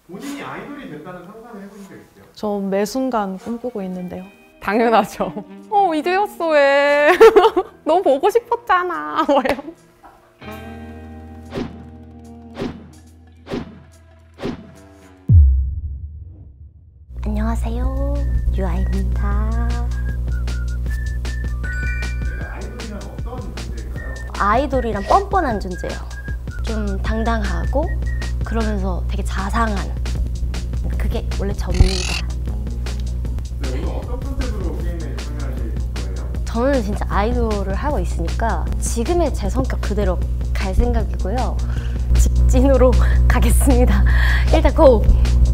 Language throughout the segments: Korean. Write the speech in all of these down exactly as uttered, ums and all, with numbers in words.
본인이 아이돌이 된다는 상상을 해본 적 있어요? 저 매 순간 꿈꾸고 있는데요. 당연하죠. 어, 이제였어 왜? 너무 보고 싶었잖아. 뭐 이런. 안녕하세요, 유아입니다. 내가 아이돌이란 어떤 존재일까요? 아이돌이란 뻔뻔한 존재예요. 좀 당당하고 그러면서 되게 자상한, 그게 원래 접니다. 네, 오늘 어떤 컨셉으로 게임에 참여하실 거예요? 저는 진짜 아이돌을 하고 있으니까 지금의 제 성격 그대로 갈 생각이고요. 직진으로 가겠습니다. 일단 고!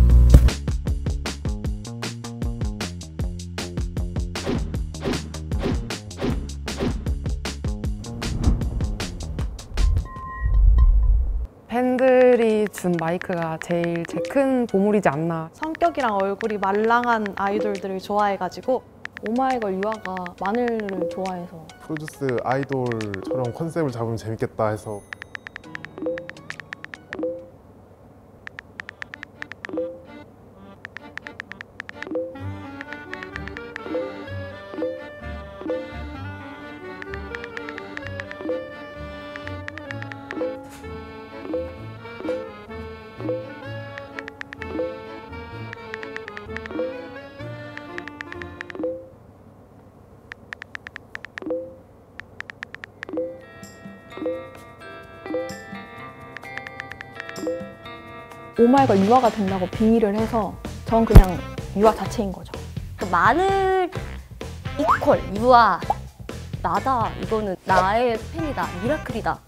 팬들이 준 마이크가 제일 제 큰 보물이지 않나. 성격이랑 얼굴이 말랑한 아이돌들을 좋아해가지고 오마이걸 유아가 마늘을 좋아해서 프로듀스 아이돌처럼 컨셉을 잡으면 재밌겠다 해서. 오마이걸 유아가 된다고 빙의를 해서 전 그냥 유아 자체인 거죠. 그 마늘 이퀄 유아 나다. 이거는 나의 팬이다. 미라클이다.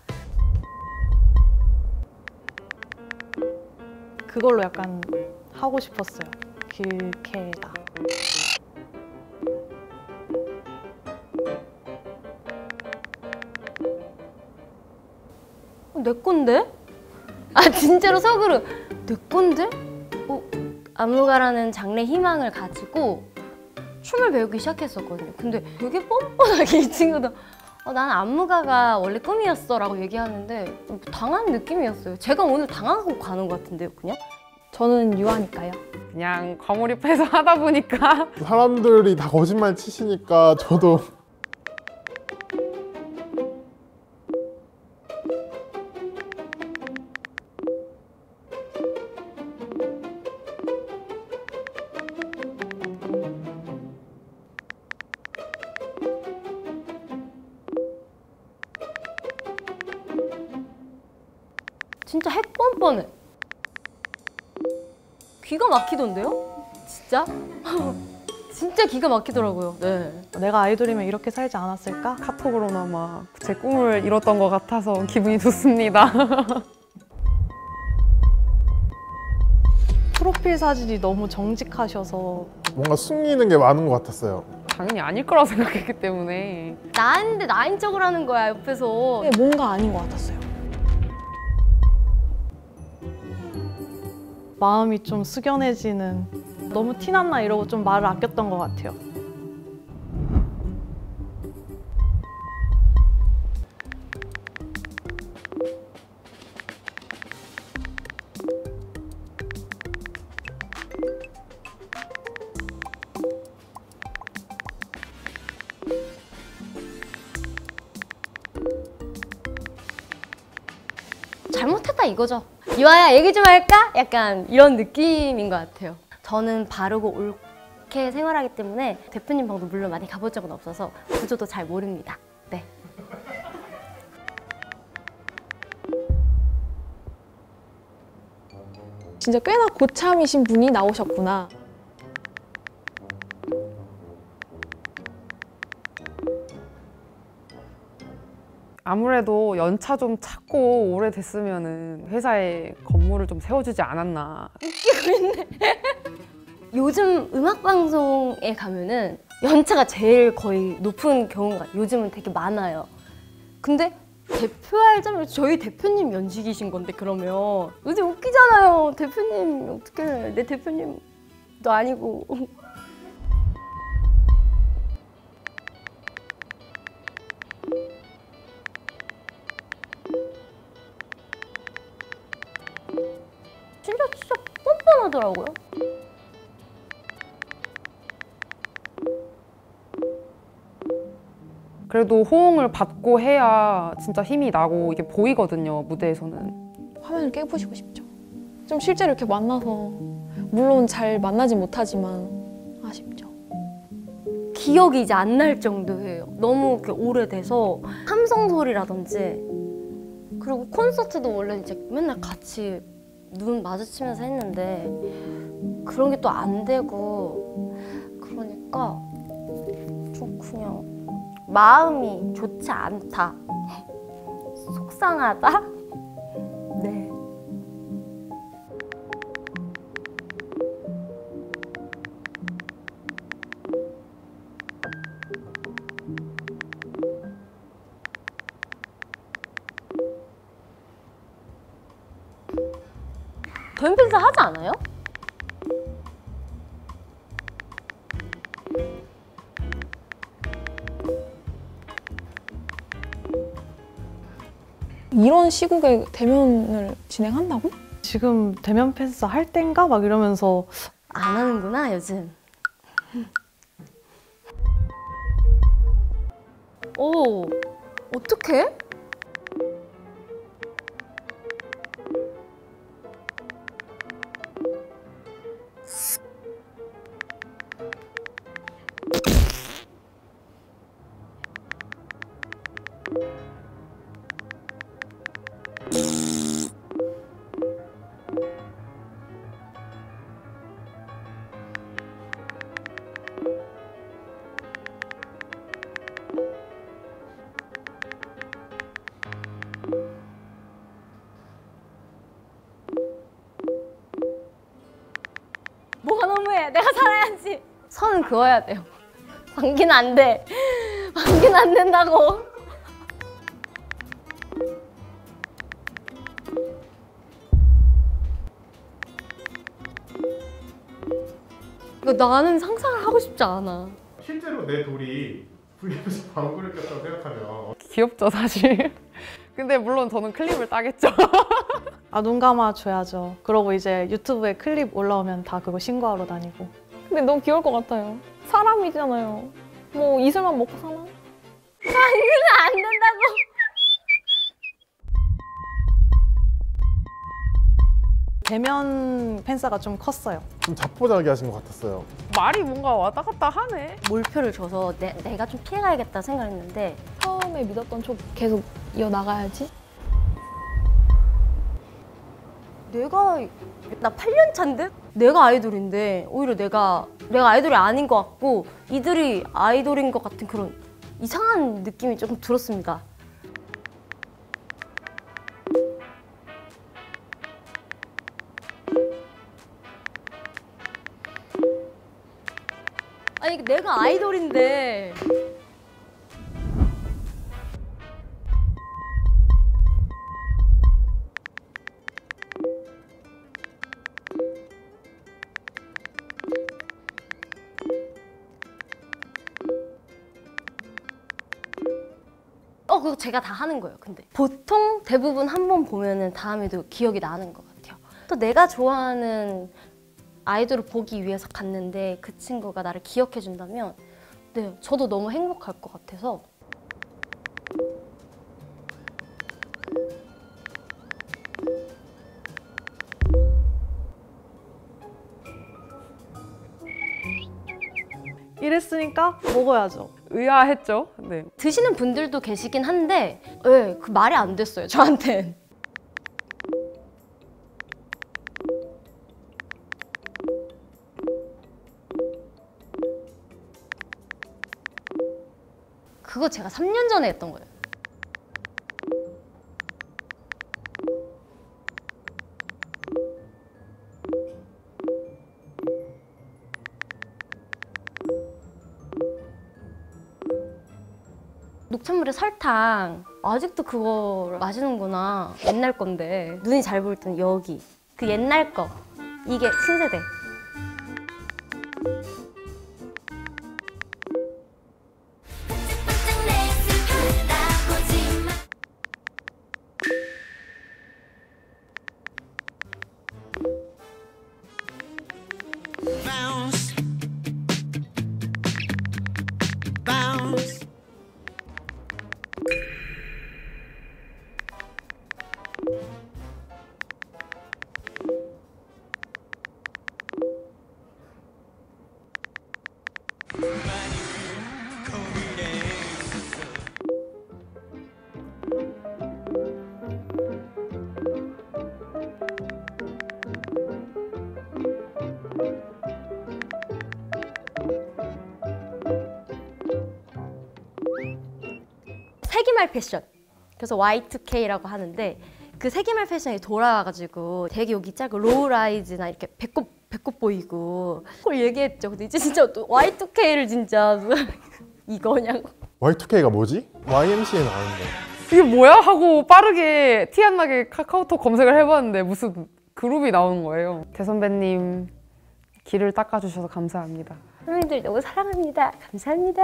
그걸로 약간 하고 싶었어요. 길케다. 어, 내 건데? 아 진짜로 속으로 내 건데? 어, 안무가라는 장래 희망을 가지고 춤을 배우기 시작했었거든요. 근데 되게 뻔뻔하게 이 친구도 어, 난 안무가가 원래 꿈이었어 라고 얘기하는데 당한 느낌이었어요. 제가 오늘 당하고 가는 것 같은데요, 그냥? 저는 유아니까요. 그냥 과몰입해서 하다 보니까. 사람들이 다 거짓말 치시니까 저도 진짜 핵 뻔뻔해. 기가 막히던데요? 진짜? 진짜 기가 막히더라고요. 네. 내가 아이돌이면 이렇게 살지 않았을까? 카톡으로나마 제 꿈을 이뤘던 것 같아서 기분이 좋습니다. 프로필 사진이 너무 정직하셔서 뭔가 숨기는 게 많은 것 같았어요. 당연히 아닐 거라고 생각했기 때문에. 나인데 나인 척을 하는 거야, 옆에서. 이게 뭔가 아닌 것 같았어요. 마음이 좀 숙연해지는, 너무 티났나 이러고 좀 말을 아꼈던 것 같아요. 잘못했다 이거죠. 유아야 얘기 좀 할까? 약간 이런 느낌인 것 같아요. 저는 바르고 옳게 생활하기 때문에 대표님 방도 물론 많이 가본 적은 없어서 구조도 잘 모릅니다. 네. 진짜 꽤나 고참이신 분이 나오셨구나. 아무래도 연차 좀 찾고 오래됐으면은 회사에 건물을 좀 세워주지 않았나. 웃기고 있네. 요즘 음악방송에 가면은 연차가 제일 거의 높은 경우가 요즘은 되게 많아요. 근데 대표할 저희 대표님 연식이신 건데 그러면 요즘 웃기잖아요. 대표님 어떻게 내 대표님도 아니고. 진짜 진짜 하더라고요. 그래도 호응을 받고 해야 진짜 힘이 나고 이게 보이거든요, 무대에서는. 화면을 깨부시고 싶죠. 좀 실제로 이렇게 만나서 물론 잘 만나지 못하지만 아쉽죠. 기억이 이제 안 날 정도예요. 너무 이렇게 오래돼서 함성 소리라든지 그리고 콘서트도 원래 이제 맨날 같이 눈 마주치면서 했는데 그런 게 또 안 되고 그러니까 좀 그냥 마음이 좋지 않다. 속상하다? 네. 더윈 팬스 하지 않아요? 이런 시국에 대면을 진행한다고? 지금 대면 팬스 할 땐가? 막 이러면서 안 하는구나 요즘. 오, 어떡해? 뭐가 너무해. 내가 살아야지. 선은 그어야 돼요. 방귀는 안 돼. 방귀는 안 된다고. 이거 나는 상상을 하고 싶지 않아. 실제로 내 돌이 브이에프씨 방구를 꼈다고 생각하면 귀엽죠, 사실. 근데 물론 저는 클립을 따겠죠. 아, 눈 감아줘야죠. 그러고 이제 유튜브에 클립 올라오면 다 그거 신고하러 다니고. 근데 너무 귀여울 것 같아요. 사람이잖아요. 뭐 이슬만 먹고 사나? 방귀는 안 된다고. 대면 팬싸가 좀 컸어요. 좀 자포자기하신 것 같았어요. 말이 뭔가 왔다 갔다 하네. 몰표를 줘서 내, 내가 좀 피해가야겠다 생각했는데 처음에 믿었던 쪽 계속 이어나가야지. 내가 나 팔 년 차인데? 내가 아이돌인데 오히려 내가 내가 아이돌이 아닌 것 같고 이들이 아이돌인 것 같은 그런 이상한 느낌이 조금 들었습니다. 아니 내가 아이돌인데 어 그거 제가 다 하는 거예요. 근데 보통 대부분 한 번 보면은 다음에도 기억이 나는 것 같아요. 또 내가 좋아하는 아이돌을 보기 위해서 갔는데 그 친구가 나를 기억해 준다면 네, 저도 너무 행복할 것 같아서 이랬으니까 먹어야죠. 의아했죠. 네. 드시는 분들도 계시긴 한데 네, 그 말이 안 됐어요, 저한텐. 그거 제가 삼 년 전에 했던 거예요. 녹차물에 설탕. 아직도 그거 마시는구나. 옛날 건데. 눈이 잘 보일 때는 여기. 그 옛날 거. 이게 신세대. 세기말 패션. 그래서 와이 투 케이라고 하는데 그 세기말 패션이 돌아와가지고 되게 여기 짧고 로우라이즈나 이렇게 배꼽 배꼽 보이고 그걸 얘기했죠. 근데 이제 진짜 또 와이 투 케이를 진짜 이거냐고. 와이 투 케이가 뭐지? 와이엠씨에 나오는데. 이게 뭐야? 하고 빠르게 티 안 나게 카카오톡 검색을 해봤는데 무슨 그룹이 나오는 거예요. 대선배님 길을 닦아주셔서 감사합니다. 선배님들 너무 사랑합니다. 감사합니다.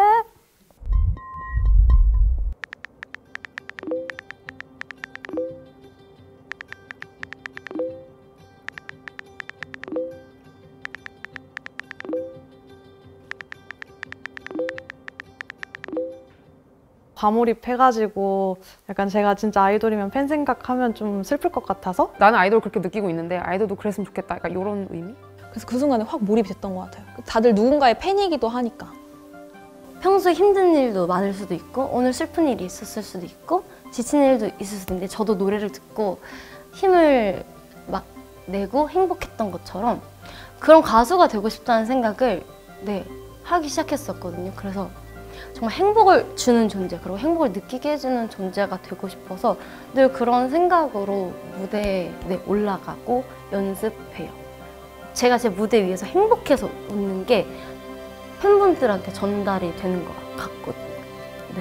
과몰입해가지고 약간 제가 진짜 아이돌이면 팬 생각하면 좀 슬플 것 같아서 나는 아이돌 그렇게 느끼고 있는데 아이돌도 그랬으면 좋겠다. 약간 이런 의미? 그래서 그 순간에 확 몰입이 됐던 것 같아요. 다들 누군가의 팬이기도 하니까. 평소에 힘든 일도 많을 수도 있고 오늘 슬픈 일이 있었을 수도 있고 지친 일도 있을 수도 있는데 저도 노래를 듣고 힘을 막 내고 행복했던 것처럼 그런 가수가 되고 싶다는 생각을 네 하기 시작했었거든요. 그래서 정말 행복을 주는 존재, 그리고 행복을 느끼게 해주는 존재가 되고 싶어서 늘 그런 생각으로 무대에 네, 올라가고 연습해요. 제가 제 무대 위에서 행복해서 웃는 게 팬분들한테 전달이 되는 것 같거든요. 네.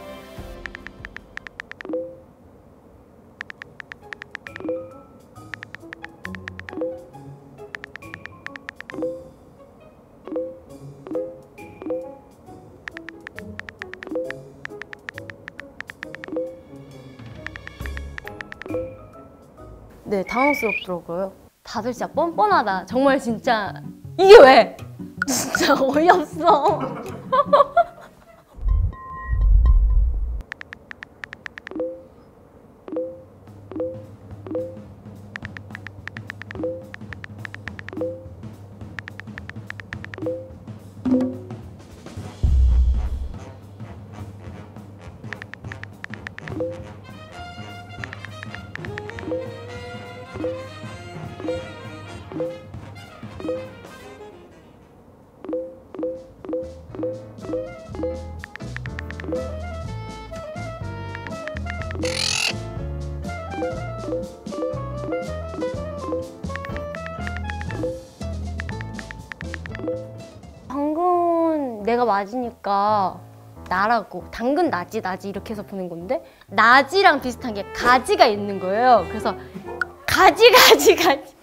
네, 당황스럽더라고요. 다들 진짜 뻔뻔하다. 정말 진짜 이게 왜? 진짜 어이없어. 당근 내가 맞으니까 나라고 당근 나지 나지 이렇게 해서 보는 건데 나지랑 비슷한 게 가지가 있는 거예요. 그래서 가지 가지 가지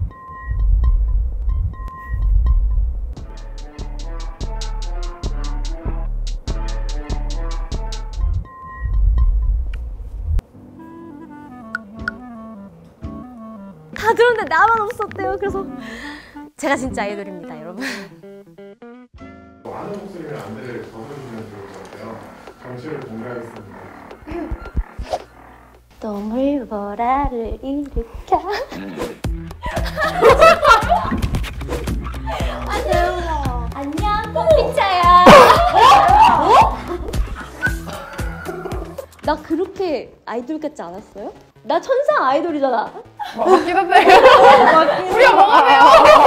다 들었는데 나만 없었대요. 그래서 제가 진짜 아이돌입니다, 여러분. 많은 목소리를 안대를 벗어주면 좋을 것 같아요. 정치를 공개하겠습니다. 똥을 보라를 일으켜. 안녕. 안녕, 커피차야. 어? 나 그렇게 아이돌 같지 않았어요? 나 천상 아이돌이잖아. 맞긴 한데 우리가 뭐가 돼요?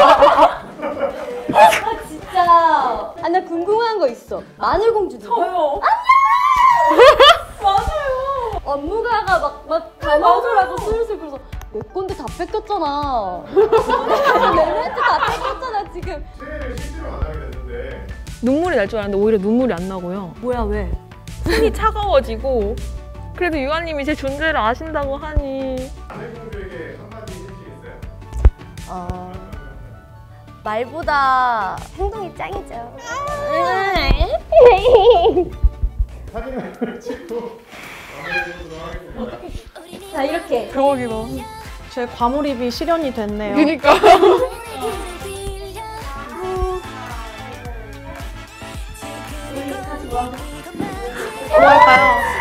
아 진짜. 아 나 궁금한 거 있어. 마늘공주 누구? 저요. 안녕. 맞아요. 업무가가 막막 담아주라고 슬슬 그래서 내 건데 다 뺏겼잖아. 내 멘트 다 뺏겼잖아 지금. 새해를 실제로 만나게 됐는데 눈물이 날 줄 알았는데 오히려 눈물이 안 나고요. 뭐야 왜? 손이 차가워지고 그래도 유아님이 제 존재를 아신다고 하니 아내분들에게 한마디 해주실 수 있어요? 어 말보다 행동이 짱이죠. 사진을 찍고 마무리해보도록 하겠습니다. 자 이렇게. 대박이다. 제 과몰입이 실현이 됐네요. 그러니까 뭐할까요?